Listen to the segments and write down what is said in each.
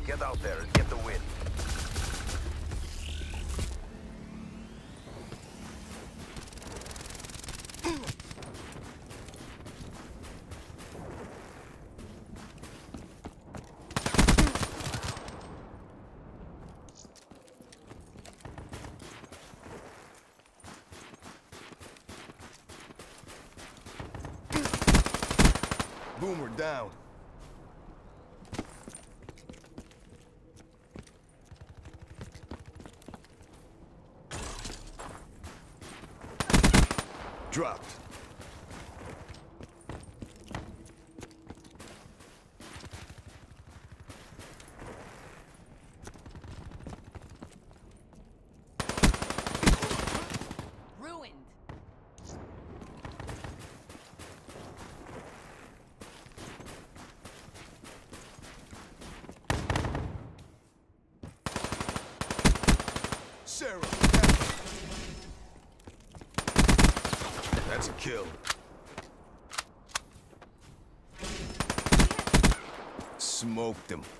Get out there and get the win. Boomer down. Dropped. Ruined. Sarah. That's a kill. Smoked him.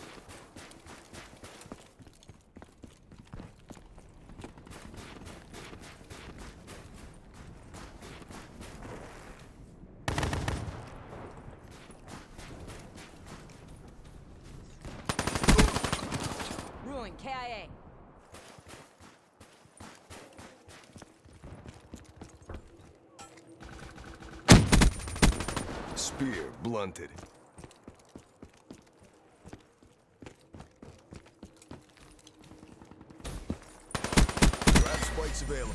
Ruined. KIA. Spear blunted. Grab spikes available.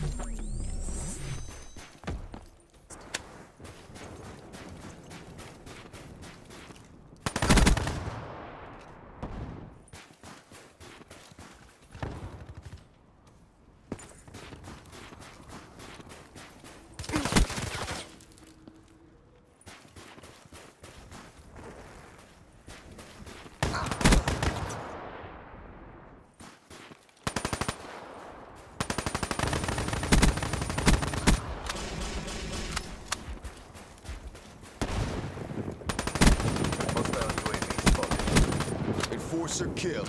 Hostile UAV spotted. Enforcer kill.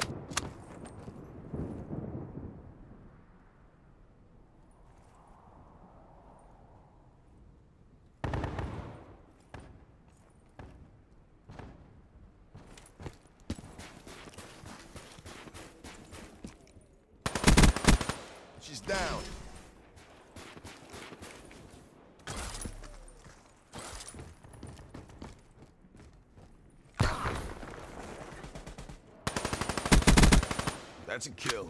She's down. That's a kill.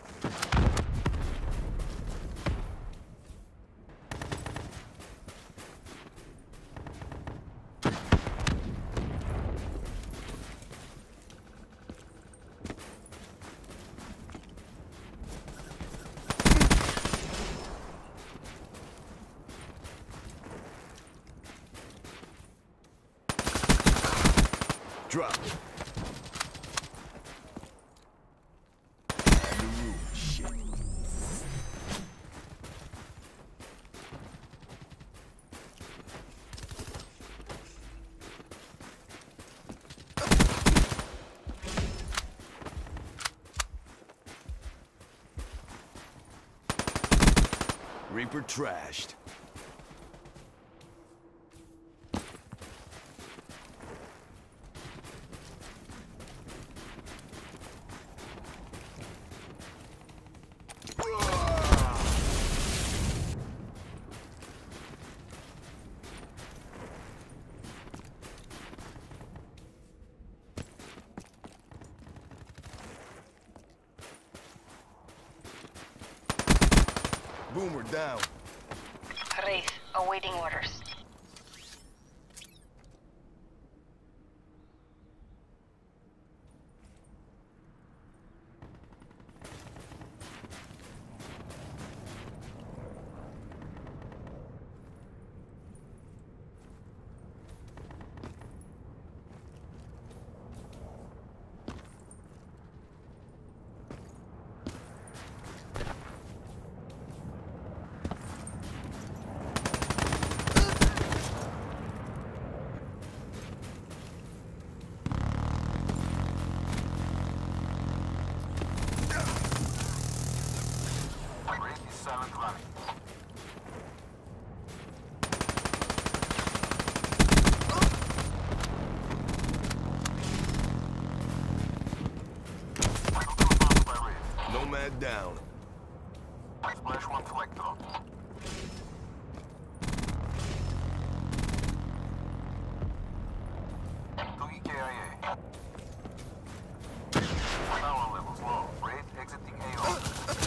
Drop. Shit. Reaper trashed. Boomer down. Wraith, awaiting orders. Silent rally. Nomad down. Splash one collector. Two EKIA. Power levels low. Raid exiting AO.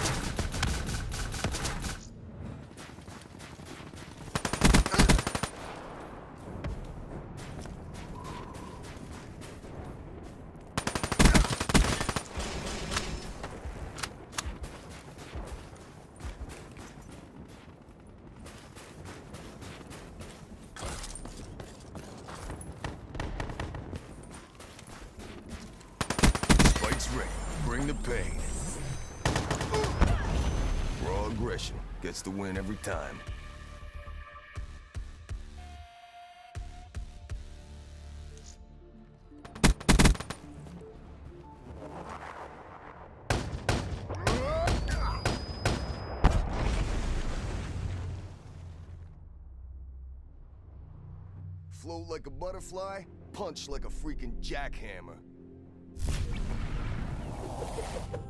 Spike's ready. Bring the pain. Raw aggression gets the win every time. Float like a butterfly, punch like a freaking jackhammer.